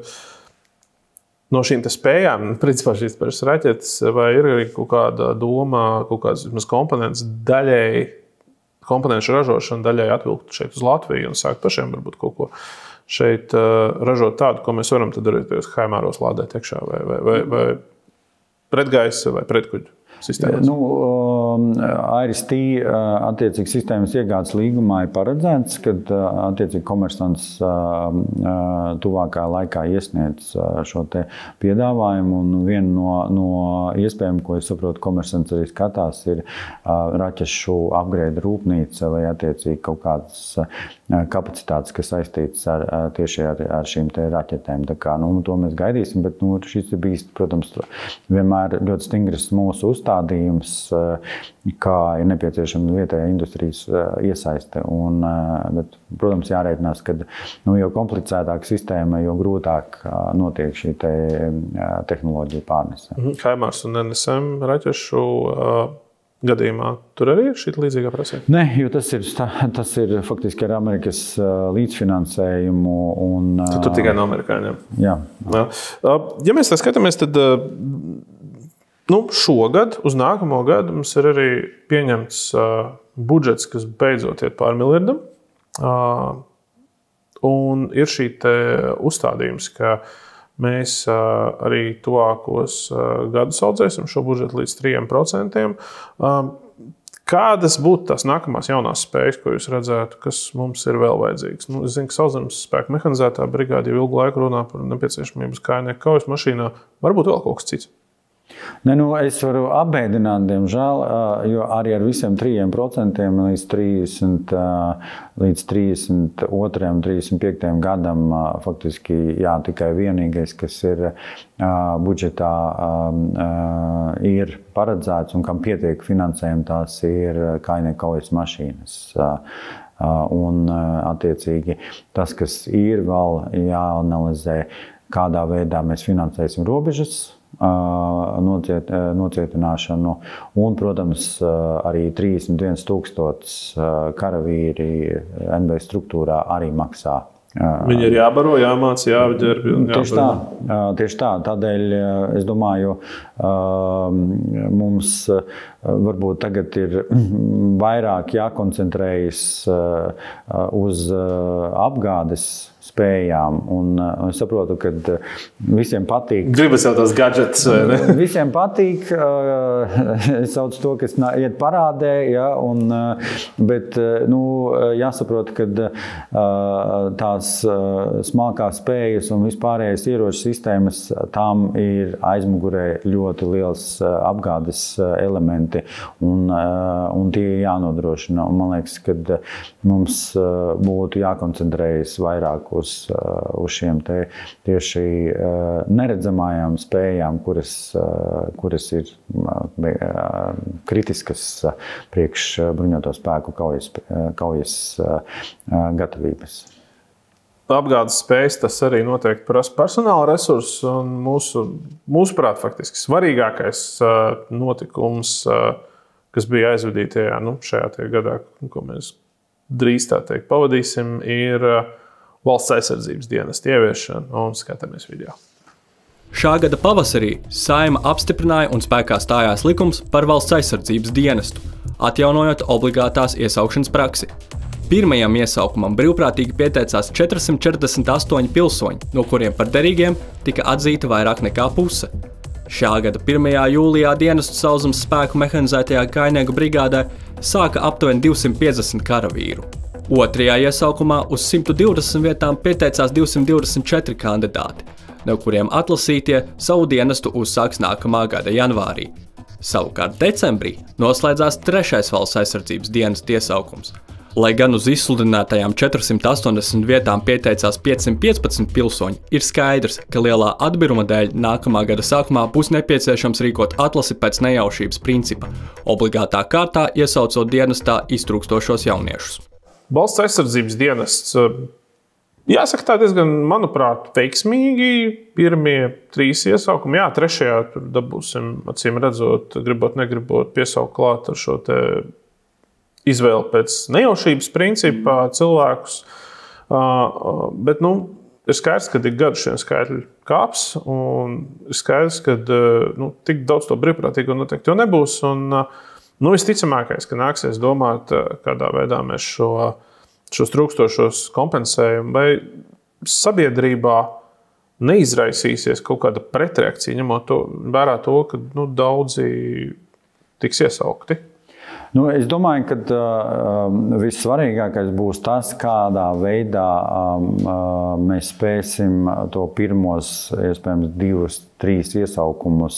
no šīm spējām, principā šīs pašas raķetes, vai ir arī kaut kāda doma, kaut kāds komponents daļēji, komponentu ražošana daļēji atvilkt šeit uz Latviju un sākt pašiem varbūt kaut ko šeit ražot tādu, ko mēs varam tad arī tajos haimāros lādēt iekšā vai pretgaisa vai pretkuģu sistēmas? ARST attiecīgi sistēmas iegādes līgumā ir paredzēts, kad attiecīgi komersants tuvākā laikā iesniedz šo te piedāvājumu, un viena no iespējām, ko es saprotu, komersants arī skatās, ir raķešu upgrade rūpnīca vai attiecīgi kaut kādas kapacitātes, kas saistītas tieši ar šīm te raķetēm. Tā kā, to mēs gaidīsim, bet šis ir bijis, protams, vienmēr ļoti stingrs mūsu uzstādījums, kā ir nepieciešama vietējā industrijas iesaiste. Bet, protams, jārēķinās, ka jo komplicētāka sistēma, jo grūtāk notiek šī tehnoloģija pārnese. Haimārs un NSM raķešu gadījumā tur arī ir šī līdzīgā prasība? Nē, jo tas ir faktiski ar Amerikas līdzfinansējumu. Tur tikai no amerikāņiem. Jā. Ja mēs tā skatāmies, tad šogad, uz nākamo gadu mums ir arī pieņemts budžets, kas beidzot iet pār miljardam. Un ir šī uzstādījums, ka mēs arī tuvākos gadus audzēsim šo budžetu līdz 3%. Kādas būtu tās nākamās jaunās spējas, ko jūs redzētu, kas mums ir vēl vajadzīgas? Es zinu, ka Sauszemes spēku mehanizētā brigāde jau ilgu laiku runā par nepieciešamības kājnieku kaujas mašīnā. Varbūt vēl kaut kas cits? Es varu apbēdināt, diemžēl, jo arī ar visiem 3% līdz 32. un 35. gadam faktiski tikai vienīgais, kas ir budžetā ir paredzēts un kam pietiek finansējumi, tās ir kājnieku kaujas mašīnas. Un attiecīgi tas, kas ir vēl jāanalizē, kādā veidā mēs finansēsim robežas nocietināšanu un, protams, arī 31 000 karavīri NBS struktūrā arī maksā Viņi ir jābaro, jāmāca, jāapģērb. Tieši tā. Tādēļ es domāju, mums varbūt tagad ir vairāk jākoncentrējas uz apgādes spējām. Un es saprotu, ka visiem patīk. Gribas jau tās gadžets, vai ne? Visiem patīk. Es saucu to, kas iet parādē, ja, bet jāsaprot, ka tās smalkās spējas un vispārējais ieroču sistēmas, tām ir aizmugurē ļoti liels apgādes elementi, un tie ir jānodrošina. Un man liekas, ka mums būtu jākoncentrējas vairāk uz šiem tieši neredzamajām spējām, kuras ir kritiskas priekš bruņoto spēku kaujas gatavības. Apgādes spējas, tas arī noteikti prasa personāla resursus, un mūsuprāt, faktiski svarīgākais notikums, kas bija aizvadītajā, šajā gadā, ko mēs drīz tā teikt pavadīsim, ir Valsts aizsardzības dienesta ieviešana, un skatāmies video. Šā gada pavasarī Saeima apstiprināja un spēkā stājās likums par Valsts aizsardzības dienestu, atjaunojot obligātās iesaukšanas praksi. Pirmajam iesaukumam brīvprātīgi pieteicās 448 pilsoņi, no kuriem par derīgiem tika atzīta vairāk nekā puse. Šā gada 1. jūlijā dienestu Sauszemes spēku mehanizētajā kājnieku brigādē sāka aptuveni 250 karavīru. Otrajā iesaukumā uz 120 vietām pieteicās 224 kandidāti, no kuriem atlasītie savu dienestu uzsāks nākamā gada janvārī. Savukārt decembrī noslēdzās 3. Valsts aizsardzības dienesta iesaukums. Lai gan uz izsludinātajām 480 vietām pieteicās 515 pilsoņi, ir skaidrs, ka lielā atbiruma dēļ nākamā gada sākumā būs nepieciešams rīkot atlasi pēc nejaušības principa, obligātā kārtā iesaucot dienestā iztrūkstošos jauniešus. Valsts aizsardzības dienests, jāsaka, tā diezgan, manuprāt, veiksmīgi. Pirmie 3 iesaukumi, 3. tur dabūsim, acīm redzot, gribot, negribot, piesaukt klāt ar šo te izvēli pēc nejaušības principā cilvēkus. Bet, ir skaidrs, ka ik gadu šiem skaitļi kāps, un ir skaidrs, ka tik daudz to brīvprātīgo noteikti jau nebūs. Visticamākais, ka nāksies domāt, kādā veidā mēs šos trūkstošos kompensējam, vai sabiedrībā neizraisīsies kaut kāda pretreakcija, ņemot vērā to, ka daudzi tiks iesaukti. Es domāju, ka vissvarīgākais būs tas, kādā veidā mēs spēsim to pirmos, iespējams, 2-3 iesaukumus,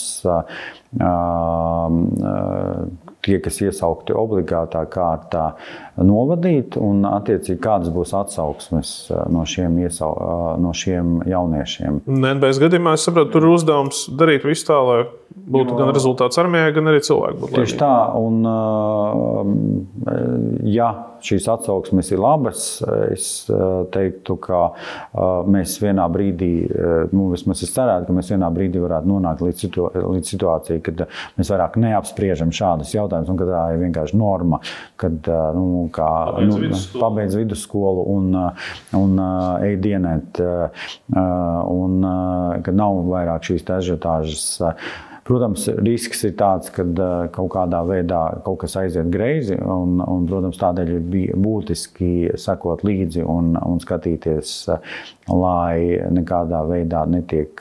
tie, kas iesaukti obligātā kārtā, novadīt, un attiecīgi kādas būs atsauksmes no šiem jauniešiem. NBS gadījumā es saprotu, tur ir uzdevums darīt visu tā, lai būtu gan rezultāts armijai, gan arī cilvēki būtu laimīgi. Tieši tā, un ja šīs atsauksmes ir labas, es teiktu, ka mēs vienā brīdī, vismaz es cerētu, ka mēs vienā brīdī varētu nonākt līdz situācijai, kad mēs vairāk neapspriežam šādas jautājumus, un kad tā ir vienkārši norma, kad pabeidz vidusskolu un ej dienēt, un kad nav vairāk šīs ažiotāžas. Protams, risks ir tāds, ka kaut kādā veidā kaut kas aiziet greizi, un protams, tādēļ ir būtiski sekot līdzi un skatīties, lai nekādā veidā netiek,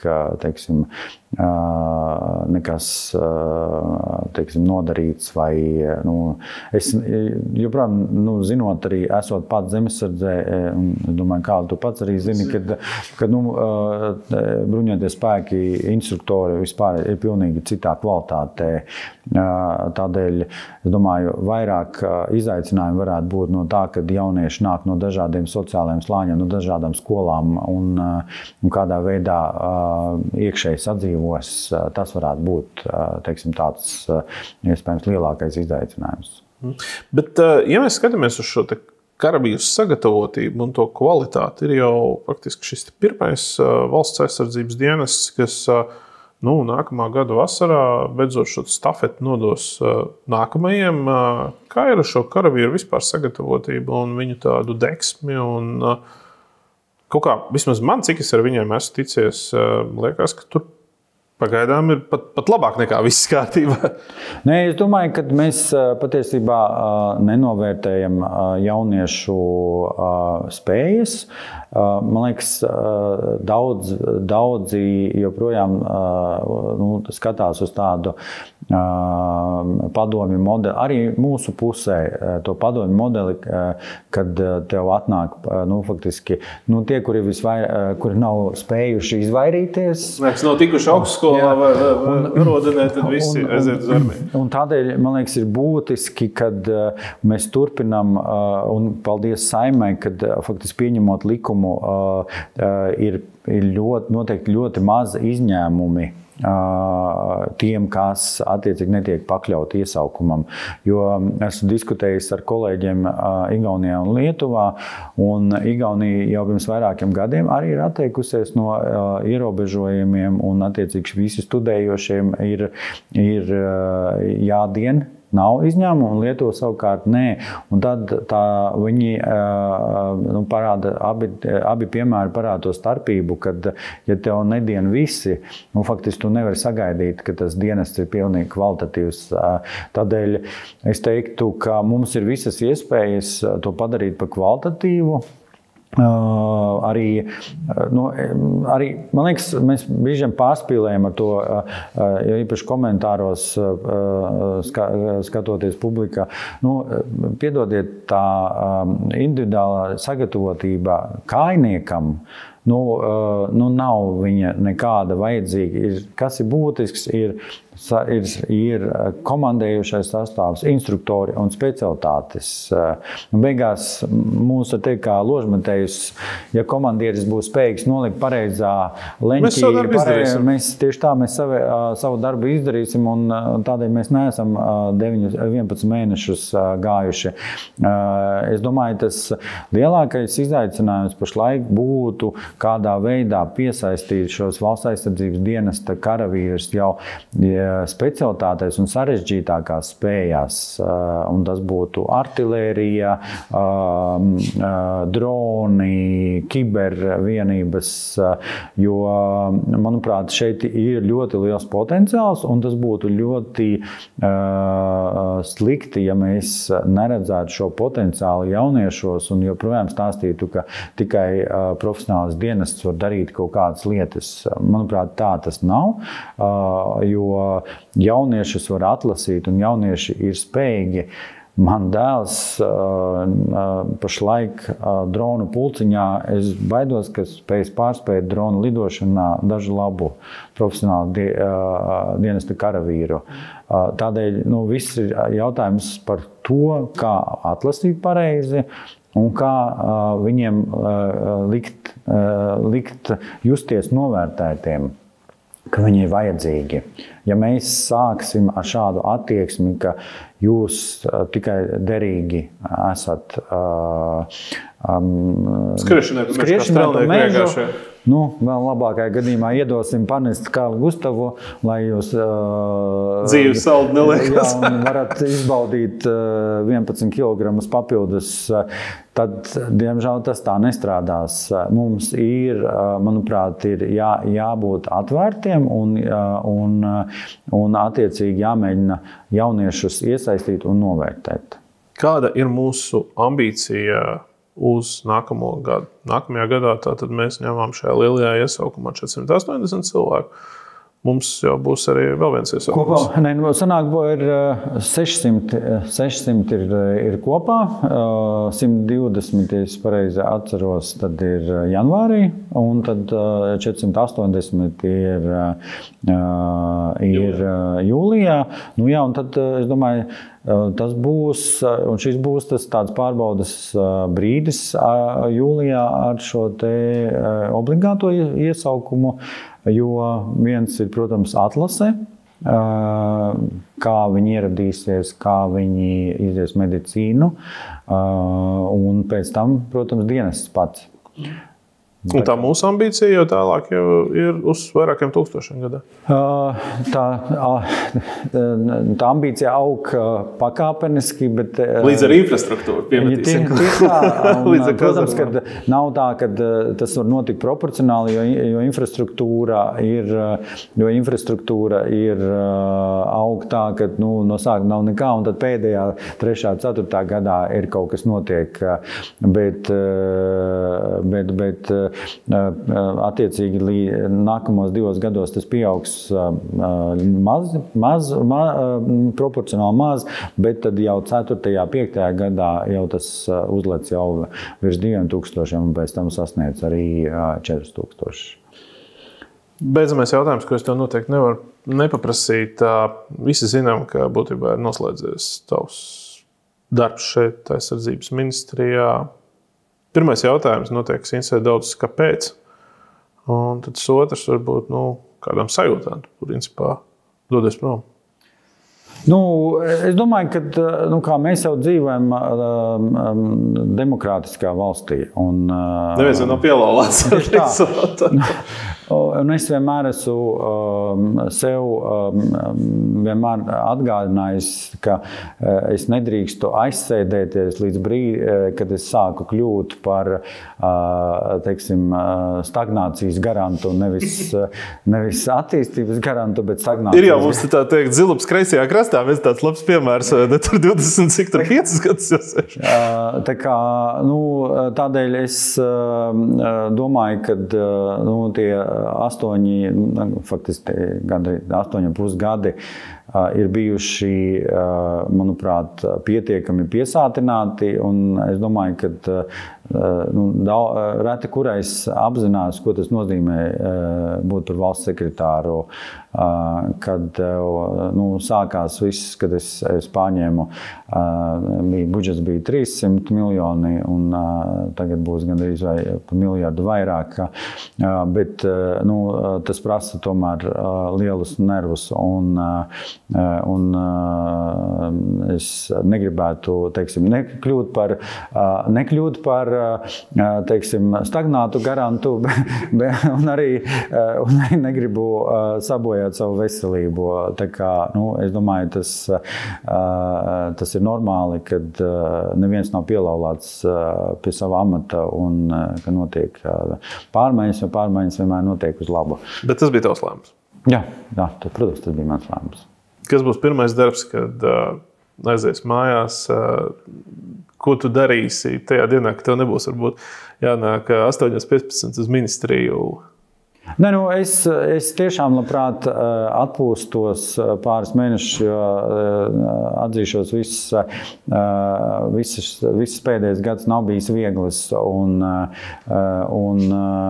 nekas, nodarīts, vai, es joprojām, zinot arī, esot pats zemesardzē, un es domāju, Kāli, tu pats arī zini, kad bruņotie spēki, instruktori vispār ir pilnīgi citā kvalitātē. Tādēļ, es domāju, vairāk izaicinājumu varētu būt no tā, kad jaunieši nāk no dažādiem sociālajiem slāņiem, no dažādām skolām un kādā veidā iekšēji sadzīvos. Tas varētu būt, tāds iespējams lielākais izaicinājums. Bet, ja mēs skatāmies uz šo karavīru sagatavotību un to kvalitāti, ir jau faktiski šis pirmais valsts aizsardzības dienests, kas nākamā gada vasarā beidzot šo stafeti nodos nākamajiem. Kā ir ar šo karavīru vispār sagatavotību un viņu tādu deksmi un kaut kā, vismaz man, cik es ar viņiem esmu ticies, liekas, ka tur pagaidām ir pat labāk nekā viss kārtībā. Nē, es domāju, ka mēs patiesībā nenovērtējam jauniešu spējas. Man liekas, daudzi joprojām skatās uz tādu padomju modeli. Arī mūsu pusē to padomju modeli, kad tev atnāk faktiski tie, kuri nav spējuši izvairīties. Nav tikuši augstskolā vai Rodenē, tad visi aiziet uz armiju. Un tādēļ, man liekas, ir būtiski, kad mēs turpinām, un paldies Saimai, kad faktiski pieņemot likumu, ir noteikti ļoti maza izņēmumi tiem, kas attiecīgi netiek pakļauti iesaukumam. Jo esmu diskutējis ar kolēģiem Igaunijā un Lietuvā, un Igaunija jau pirms vairākiem gadiem arī ir atteikusies no ierobežojumiem, un attiecīgi visi studējošiem ir jādien. Nav izņēmumu, un Lietuva savukārt nē. Un tad viņi parāda, abi piemēri parāda to starpību, kad, ja tev nedien visi, faktiski tu nevari sagaidīt, ka tas dienests ir pilnīgi kvalitatīvs. Tādēļ es teiktu, ka mums ir visas iespējas to padarīt par kvalitatīvu. Arī, man liekas, mēs brīžiem pārspīlējam ar to, jo īpaši komentāros skatoties publikā. Piedodiet, tā individuālā sagatavotība kājniekam, nav viņa nekāda vajadzīga. Kas ir būtisks, ir komandējušais sastāvs, instruktori un specialitātes. Beigās mūs var teikt, kā ložmetējus, ja komandieris būs spējīgs nolikt pareizā leņķī, mēs tieši tā savu darbu izdarīsim, un tādēļ mēs neesam 11 mēnešus gājuši. Es domāju, tas lielākais izaicinājums pašlaik būtu kādā veidā piesaistīt šos valsts aizsardzības dienesta karavīrus jau specialitātēs un sarežģītākās spējās. Un tas būtu artilērija, droni, kibervienības, jo, manuprāt, šeit ir ļoti liels potenciāls, un tas būtu ļoti slikti, ja mēs neredzētu šo potenciālu jauniešos un joprojām stāstītu, ka tikai profesionāls dienests var darīt kaut kādas lietas. Manuprāt, tā tas nav, jo jauniešus var atlasīt un jaunieši ir spējīgi. Man dēls pašlaik dronu pulciņā, es baidos, ka spējas pārspēt dronu lidošanā dažu labu profesionālu dienesta karavīru. Tādēļ viss ir jautājums par to, kā atlasīt pareizi, un kā viņiem likt justies novērtētiem, ka viņi ir vajadzīgi. Ja mēs sāksim ar šādu attieksmi, ka jūs tikai derīgi esat skriešanai pa mežu, vēl labākajā gadījumā iedosim panest Kārli Gustavu, lai jūs dzīves saldi neliekas. Un varat izbaudīt 11 kg papildus, tad, diemžēl, tas tā nestrādās. Mums ir, manuprāt, jābūt atvērtiem un attiecīgi jāmēģina jauniešus iesaistīt un novērtēt. Kāda ir mūsu ambīcija uz nākamo gadu? Nākamajā gadā tātad mēs ņemam šajā lielajā iesaukumā 480 cilvēku. Mums jau būs arī vēl viens iesaukums. Sanāk, ir 600 ir kopā, 120, ja es pareizi atceros, tad ir janvārī, un tad 480 ir jūlijā. Un tad, es domāju, tas būs, un šis būs tas tāds pārbaudas brīdis jūlijā ar šo te obligāto iesaukumu, jo viens ir, protams, atlase, kā viņi ieradīsies, kā viņi izies medicīnu, un pēc tam, protams, dienests pats. Un tā mūsu ambīcija jau tālāk jau ir uz vairākiem tūkstošiem gadā. Tā ambīcija aug pakāpeniski, bet... Līdz ar infrastruktūru piemetīsim. Protams, ka nav tā, ka tas var notikt proporcionāli, jo infrastruktūra ir aug tā, ka no sākuma nav nekā, un tad pēdējā 3. 4. gadā ir kaut kas notiek. Bet attiecīgi nākamos 2 gados tas pieaugs proporcionāli maz, bet tad jau 4. 5. gadā jau tas uzlec jau virs 2000 un pēc tam sasniedz arī 4000. Beidzamais jautājums, ko es tev noteikti nevaru nepaprasīt. Visi zinām, ka būtībā ir noslēdzies tavs darbs šeit aizsardzības ministrijā. Pirmais jautājums noteikti interesē daudz, kāpēc. Un tad otrs varbūt kādām sajūtām, principā, dodies prom. Es domāju, ka kā mēs jau dzīvojam demokrātiskā valstī. Neviens jau nav pielaulāts. Un es vienmēr esmu sev vienmēr atgādinājis, ka es nedrīkstu aizsēdēties līdz brīdim, kad es sāku kļūt par stagnācijas garantu, nevis attīstības garantu, bet stagnācijas. Ir jau mums tā teikt, Zilups kreisajā krastā, mēs tāds labs piemērs, tur 5 gadus jau seši. Tā kā, tādēļ es domāju, ka tie 8,5 gadi ir bijuši, manuprāt, pietiekami piesātināti, un es domāju, ka reti kurais apzinās, ko tas nozīmē būt par valsts sekretāru, kad sākās viss, kad es pārņēmu, budžets bija 300 miljoni, un tagad būs gandrīz vai par miljardu vairāk, bet tas prasa tomēr lielus nervus, un es negribētu, nekļūt par stagnātu garantu, un arī negribu sabojāt savu veselību. Tā kā, es domāju, tas ir normāli, kad neviens nav pielaulāts pie sava amata un ka notiek pārmaiņas, jo pārmaiņas vienmēr notiek uz labu. Bet tas bija tavs lēmums? Jā, protams, tas bija mans lēmums. Kas būs pirmais darbs, kad aizies mājās? Ko tu darīsi tajā dienā, ka tev nebūs varbūt jānāk 8:15 uz ministriju? Es tiešām labprāt atpūstos pāris mēnešus, jo atzīšos, visas pēdējais gads nav bijis viegls, un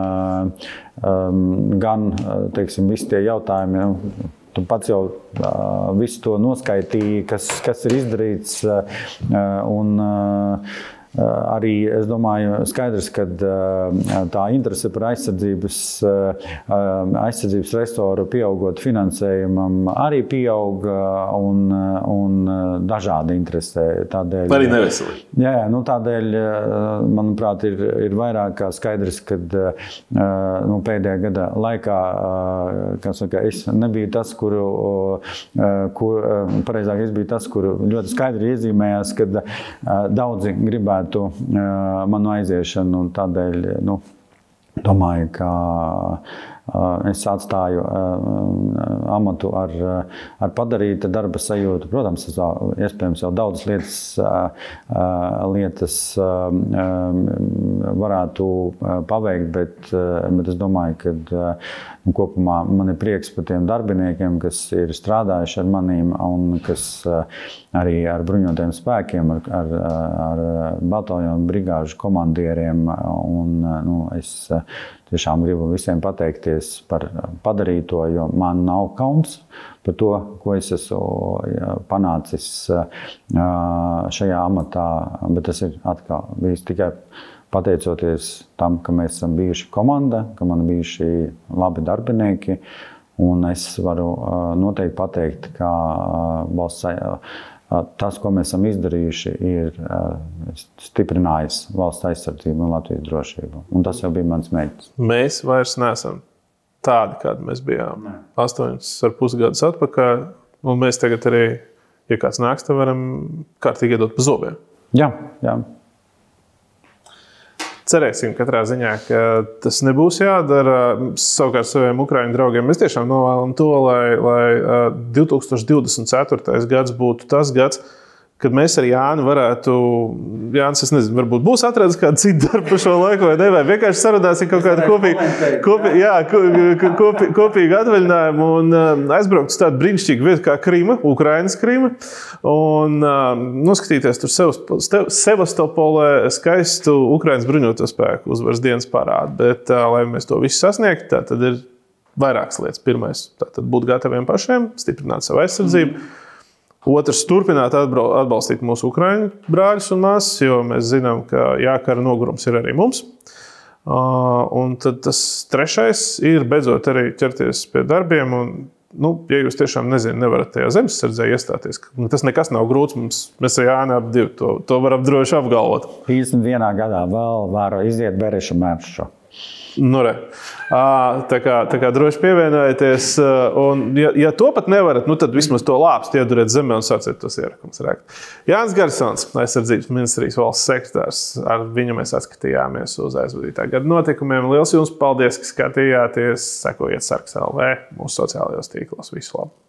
gan, visi tie jautājumi, tu pats jau visu to noskaitīji, kas ir izdarīts, un arī, es domāju, skaidrs, ka tā interese par aizsardzības resoru pieaugot finansējumam arī pieaug, un dažādi interesē. Tādēļ, arī neveselīgi. Jā, tādēļ, manuprāt, ir vairāk kā skaidrs, ka pēdējā gada laikā, es nebiju tas, pareizāk, es biju tas, kuru ļoti skaidri iezīmējās, kad daudzi gribētu manu aiziešanu, un tādēļ, domāju, ka es atstāju amatu ar padarīta darba sajūtu. Protams, es iespējams jau daudzas lietas varētu paveikt, bet es domāju, ka kopumā man ir prieks par tiem darbiniekiem, kas ir strādājuši ar manīm un kas arī ar bruņotajiem spēkiem, ar bataljonu brigāžu komandieriem. Es tiešām gribu visiem pateikties par padarīto, jo man nav kauns par to, ko es esmu panācis šajā amatā, bet tas ir atkal bijis tikai pateicoties tam, ka mēs esam bijuši komanda, ka man bijuši labi darbinieki, un es varu noteikti pateikt, ka valsts tas, ko mēs esam izdarījuši, ir stiprinājis valsts aizsardzību un Latvijas drošību. Un tas jau bija mans mērķis. Mēs vairs neesam tādi, kādi mēs bijām 8,5 gadus atpakaļ. Un mēs tagad arī, ja kāds nāks, tad varam kārtīgi iedot pa zobiem. Jā. Cerēsim katrā ziņā, ka tas nebūs jādara. Savukārt saviem Ukraiņu draugiem mēs tiešām novēlam to, lai 2024. gads būtu tas gads, kad mēs ar Jāni varētu, Jānis, es nezinu, varbūt būs atradis kādu citu darbu par šo laiku, vai vienkārši sarunāsim kaut kādu kopīgu atvaļinājumu un aizbraukt uz tādu brīnišķīgu vietu kā Krima, Ukrainas Krima, un noskatīties tur Sevastopolē skaistu Ukrainas bruņoto spēku uzvaras dienas parādu. Bet, lai mēs to visu sasniegtu, tad ir vairākas lietas. Pirmais, tātad būt gataviem pašiem, stiprināt savu aizsardzību. Otrs, turpināt atbalstīt mūsu ukraiņu brāļus un māsas, jo mēs zinām, ka kara nogurums ir arī mums. Un tad tas trešais ir beidzot arī ķerties pie darbiem. Un, ja jūs tiešām nevarat tajā zemesardzē iestāties, tas nekas nav grūts. Mēs ar Jāni ap divi to varam droši apgalvot. 51. gadā vēl varu iziet berešu mēršu. Tā kā droši pievienojieties. Un, ja to pat nevarat, tad vismaz to lāpstu ieduriet zemē un sāciet tos ierakumus rēkt. Jānis Garsons, Aizsardzības ministrijas valsts sekretārs, ar viņu mēs atskatījāmies uz aizvadītā gada notikumiem. Liels jums paldies, ka skatījāties. Sekojiet Sarks LV mūsu sociālajos tīklos. Visu labu!